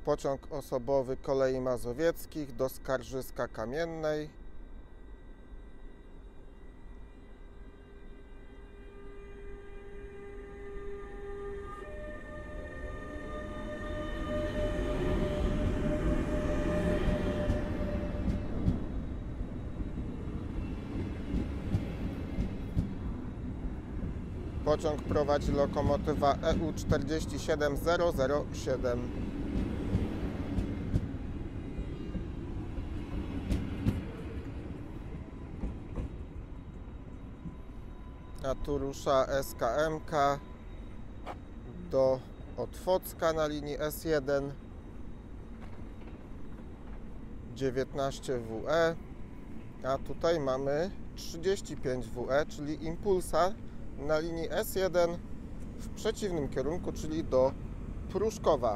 Pociąg osobowy Kolei Mazowieckich do Skarżyska Kamiennej. Pociąg prowadzi lokomotywa EU 47007. A tu rusza SKM-ka do Otwocka na linii S1 19WE, a tutaj mamy 35WE, czyli Impulsa na linii S1 w przeciwnym kierunku, czyli do Pruszkowa.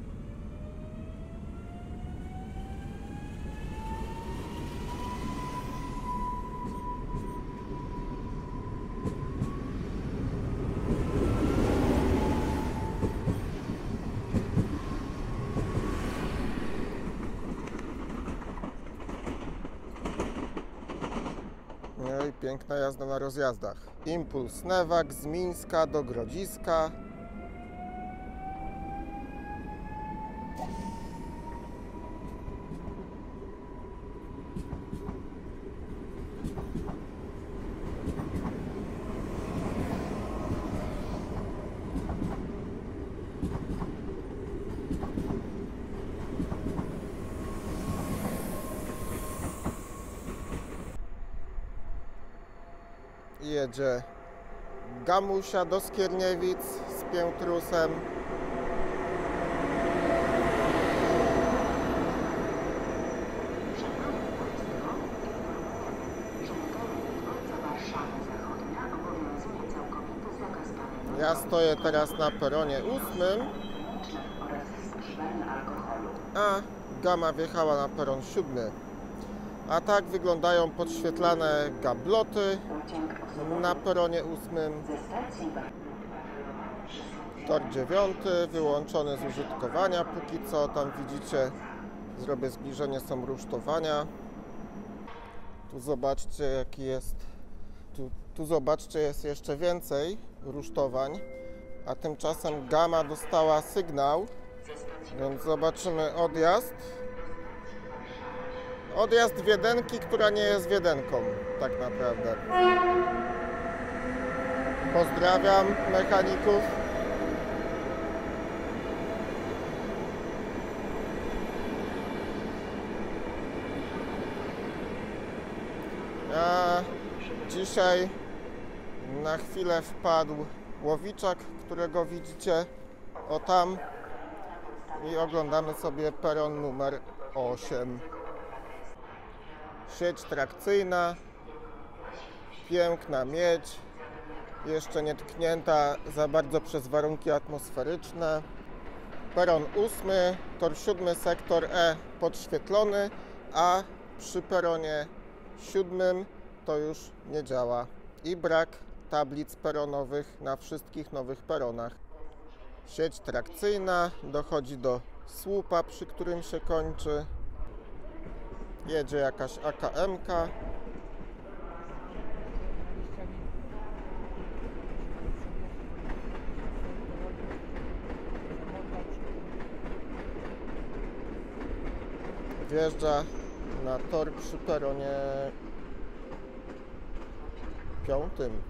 No i piękna jazda na rozjazdach. Impuls Newak z Mińska do Grodziska. Jedzie Gamusia do Skierniewic z Piętrusem. Ja stoję teraz na peronie 8, a Gama wjechała na peron 7. A tak wyglądają podświetlane gabloty na peronie 8. Tor 9 wyłączony z użytkowania póki co. Tam widzicie, zrobię zbliżenie, są rusztowania. Tu zobaczcie, jaki jest. Tu zobaczcie, jest jeszcze więcej rusztowań. A tymczasem Gama dostała sygnał, więc zobaczymy odjazd. Odjazd Wiedenki, która nie jest Wiedenką, tak naprawdę. Pozdrawiam mechaników. A dzisiaj na chwilę wpadł Łowiczak, którego widzicie o tam, i oglądamy sobie peron numer 8. Sieć trakcyjna, piękna miedź, jeszcze nie tknięta za bardzo przez warunki atmosferyczne. Peron 8, tor 7, sektor E podświetlony, a przy peronie 7 to już nie działa i brak tablic peronowych na wszystkich nowych peronach. Sieć trakcyjna dochodzi do słupa, przy którym się kończy. Jedzie jakaś AKM-ka. Wjeżdża na tor przy peronie 5.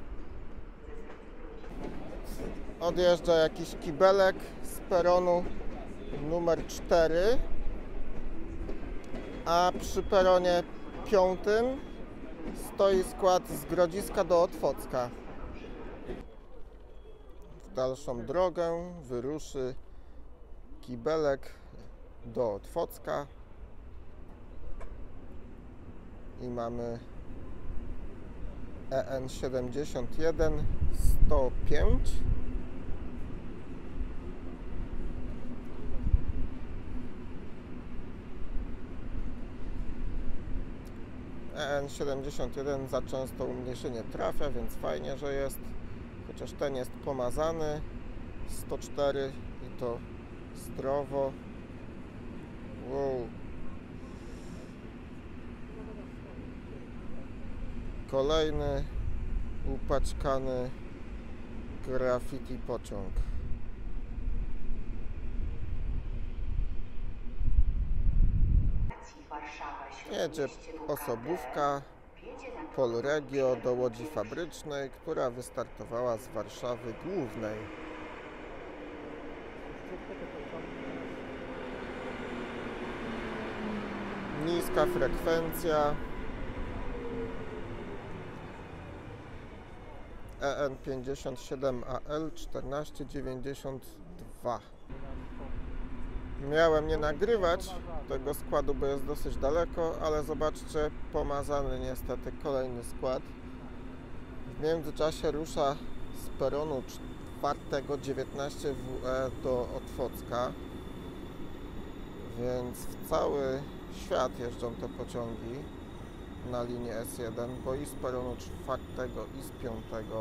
Odjeżdża jakiś kibelek z peronu numer 4. A przy peronie 5 stoi skład z Grodziska do Otwocka. W dalszą drogę wyruszy kibelek do Otwocka i mamy EN 71 105. EN 71 za często u mnie się nie trafia, więc fajnie, że jest. Chociaż ten jest pomazany. 104 i to zdrowo. Kolejny upaćkany graffiti pociąg. Jedzie osobówka Polregio do Łodzi Fabrycznej, która wystartowała z Warszawy Głównej. Niska frekwencja. EN 57AL 1492. Miałem nie nagrywać tego składu, bo jest dosyć daleko, ale zobaczcie, pomazany niestety kolejny skład. W międzyczasie rusza z peronu 4 19 WE do Otwocka, więc w cały świat jeżdżą te pociągi na linię S1, bo i z peronu 4 i z 5.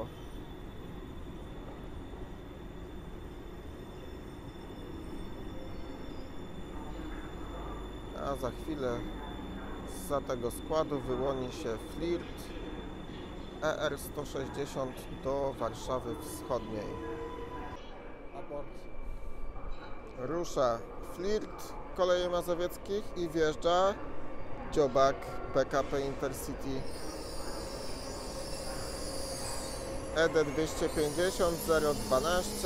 A za chwilę zza tego składu wyłoni się Flirt ER 160 do Warszawy Wschodniej. Rusza Flirt Kolei Mazowieckich i wjeżdża Dziobak PKP Intercity ED 250 012.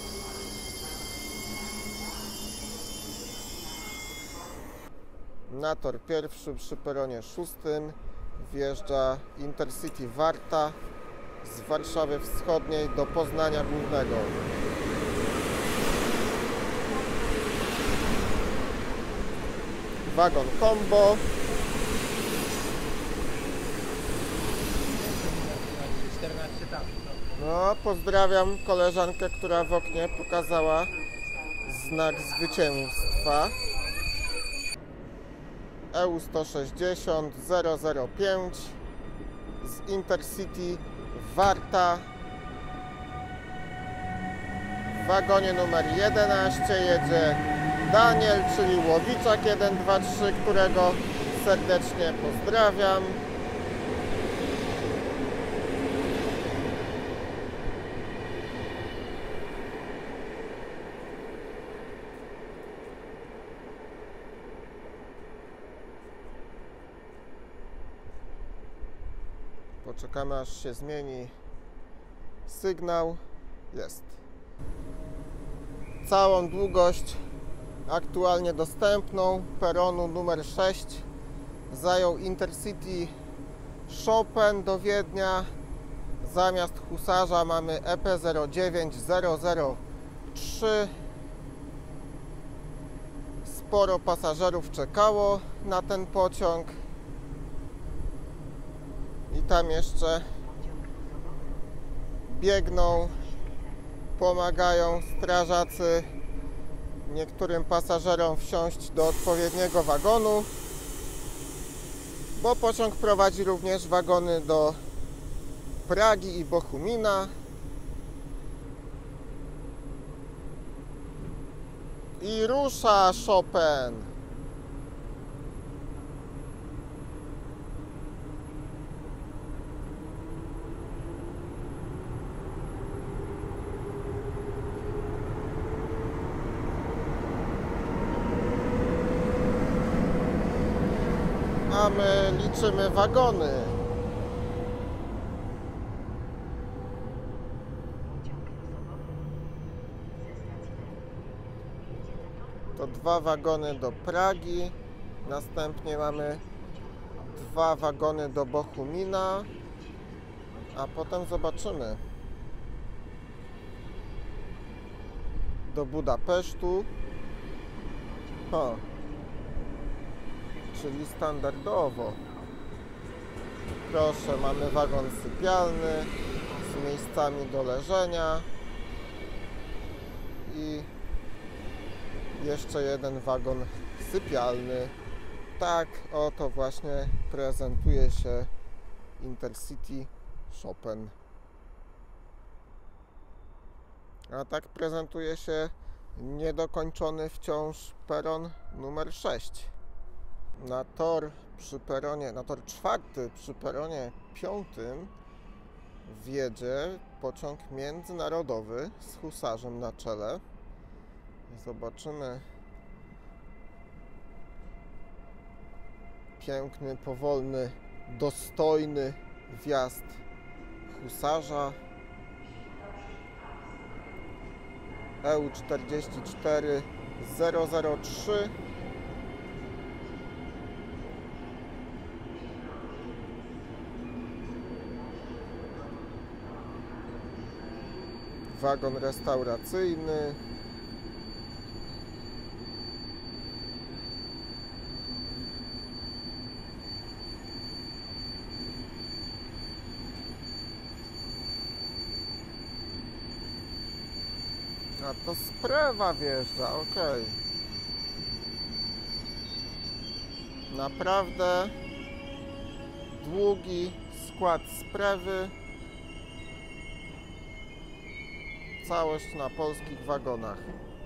Na tor pierwszy przy peronie 6 wjeżdża Intercity Warta z Warszawy Wschodniej do Poznania Głównego. Wagon Combo. No, pozdrawiam koleżankę, która w oknie pokazała znak zwycięstwa. EU 160 005 z Intercity Warta. W wagonie numer 11 jedzie Daniel, czyli Łowiczak 123, którego serdecznie pozdrawiam. Poczekamy, aż się zmieni sygnał. Jest. Całą długość aktualnie dostępną peronu numer 6 zajął Intercity Chopin do Wiednia. Zamiast Husarza mamy EP 09003. Sporo pasażerów czekało na ten pociąg. I tam jeszcze biegną, pomagają strażacy niektórym pasażerom wsiąść do odpowiedniego wagonu, bo pociąg prowadzi również wagony do Pragi i Bochumina. I rusza Chopin. A my liczymy wagony. To 2 wagony do Pragi. Następnie mamy 2 wagony do Bochumina. A potem zobaczymy. Do Budapesztu. O. Czyli standardowo. Proszę, mamy wagon sypialny z miejscami do leżenia i jeszcze jeden wagon sypialny. Tak oto właśnie prezentuje się Intercity Chopin. A tak prezentuje się niedokończony wciąż peron numer 6. Na tor czwarty przy peronie 5 wjedzie pociąg międzynarodowy z husarzem na czele. Zobaczymy piękny, powolny, dostojny wjazd husarza. EU 44 003. Wagon restauracyjny. A to Sprawa wjeżdża, ok. Naprawdę długi skład Sprawy. Całość na polskich wagonach.